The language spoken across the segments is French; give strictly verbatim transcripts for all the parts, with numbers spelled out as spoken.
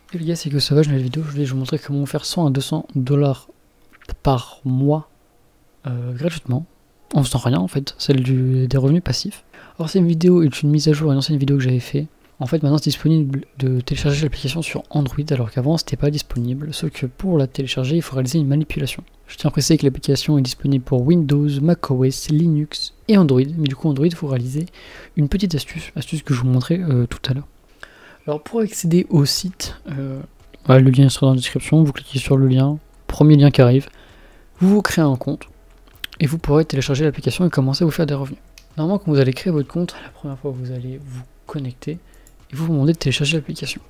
Et les gars, c'est que ça va, je mets la vidéo, je vais vous montrer comment faire cent à deux cents dollars par mois euh, gratuitement, en faisant rien en fait, celle du, des revenus passifs. Alors cette vidéo est une mise à jour à une ancienne vidéo que j'avais fait. En fait maintenant c'est disponible de télécharger l'application sur Android alors qu'avant c'était pas disponible, sauf que pour la télécharger il faut réaliser une manipulation. Je tiens à préciser que l'application est disponible pour Windows, macOS, Linux et Android, mais du coup Android il faut réaliser une petite astuce, astuce que je vous montrerai euh, tout à l'heure. Alors pour accéder au site, euh, voilà, le lien sera dans la description, vous cliquez sur le lien, premier lien qui arrive, vous vous créez un compte et vous pourrez télécharger l'application et commencer à vous faire des revenus. Normalement quand vous allez créer votre compte, la première fois vous allez vous connecter et vous vous demandez de télécharger l'application.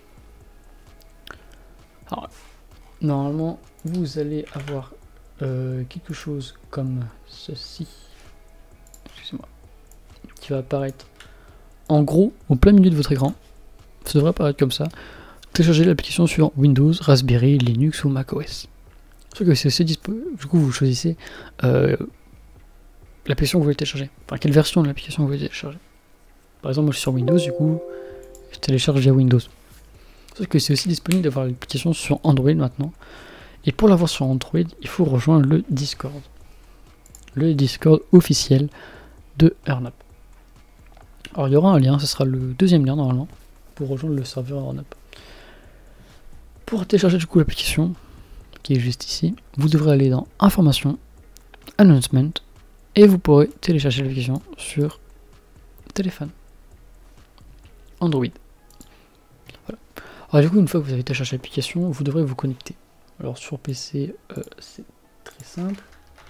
Alors normalement vous allez avoir euh, quelque chose comme ceci, excusez-moi, qui va apparaître en gros au plein milieu de votre écran. Ça devrait apparaître comme ça. Télécharger l'application sur Windows, Raspberry, Linux ou macOS. Sauf que c'est disponible. Du coup, vous choisissez euh, l'application que vous voulez télécharger. Enfin, quelle version de l'application vous voulez télécharger. Par exemple, moi je suis sur Windows, du coup, je télécharge via Windows. Sauf que c'est aussi disponible d'avoir l'application sur Android maintenant. Et pour l'avoir sur Android, il faut rejoindre le Discord. Le Discord officiel de EarnUp. Alors, il y aura un lien, ce sera le deuxième lien normalement, pour rejoindre le serveur EarnUp. Pour télécharger du coup l'application, qui est juste ici, vous devrez aller dans Informations, Announcement, et vous pourrez télécharger l'application sur téléphone, Android. Voilà. Alors du coup, une fois que vous avez téléchargé l'application, vous devrez vous connecter. Alors sur P C, euh, c'est très simple.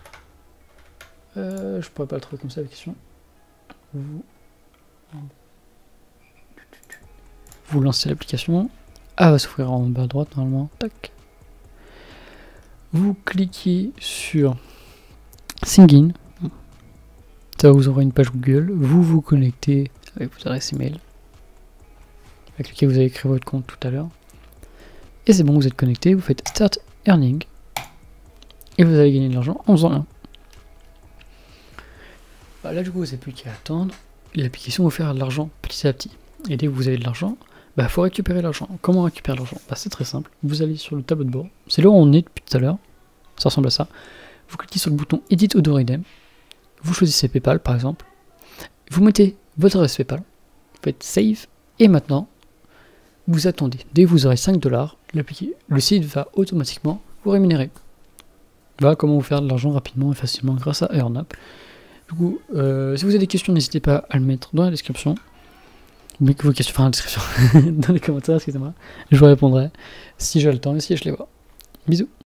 Euh, je pourrais pas le trouver comme ça l'application. Vous... vous lancez l'application. Ah, va s'ouvrir en bas à droite normalement. Tac. Vous cliquez sur Sign in. Ça vous aura une page Google. Vous vous connectez avec votre adresse email avec laquelle vous avez créé votre compte tout à l'heure. Et c'est bon, vous êtes connecté. Vous faites Start Earning. Et vous allez gagner de l'argent en faisant rien. Bah, là, du coup, vous n'avez plus qu'à attendre. L'application va faire de l'argent petit à petit. Et dès que vous avez de l'argent, il bah, faut récupérer l'argent. Comment récupérer l'argent? Bah, c'est très simple. Vous allez sur le tableau de bord. C'est là où on est depuis tout à l'heure. Ça ressemble à ça. Vous cliquez sur le bouton Edit Auto Redeem. Vous choisissez PayPal par exemple. Vous mettez votre adresse PayPal. Vous faites Save. Et maintenant, vous attendez. Dès que vous aurez cinq dollars, le site va automatiquement vous rémunérer. Voilà comment vous faire de l'argent rapidement et facilement grâce à EarnUp. Du coup, euh, si vous avez des questions, n'hésitez pas à le mettre dans la description. Mais que vos questions, enfin, la description, dans les commentaires, excusez-moi. Je vous répondrai si j'ai le temps et si je les vois. Bisous.